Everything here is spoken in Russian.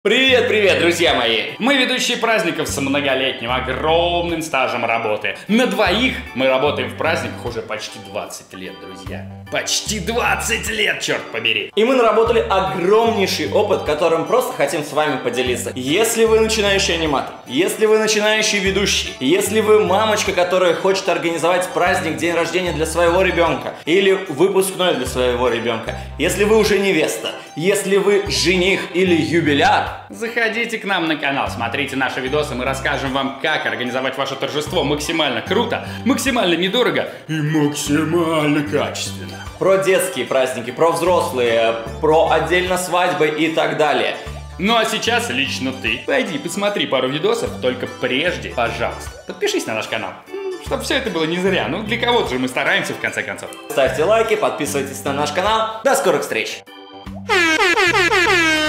Привет, друзья мои! Мы ведущие праздников с многолетним, огромным стажем работы. На двоих мы работаем в праздниках уже почти 20 лет, друзья. Почти 20 лет, черт побери! И мы наработали огромнейший опыт, которым просто хотим с вами поделиться. Если вы начинающий аниматор, если вы начинающий ведущий, если вы мамочка, которая хочет организовать праздник, день рождения для своего ребенка, или выпускной для своего ребенка, если вы уже невеста, если вы жених или юбиляр, заходите к нам на канал, смотрите наши видосы, мы расскажем вам, как организовать ваше торжество максимально круто, максимально недорого и максимально качественно. Про детские праздники, про взрослые, про отдельно свадьбы и так далее. Ну а сейчас лично ты. Пойди, посмотри пару видосов, только прежде, пожалуйста, подпишись на наш канал. Чтобы все это было не зря, ну для кого-то же мы стараемся в конце концов. Ставьте лайки, подписывайтесь на наш канал. До скорых встреч!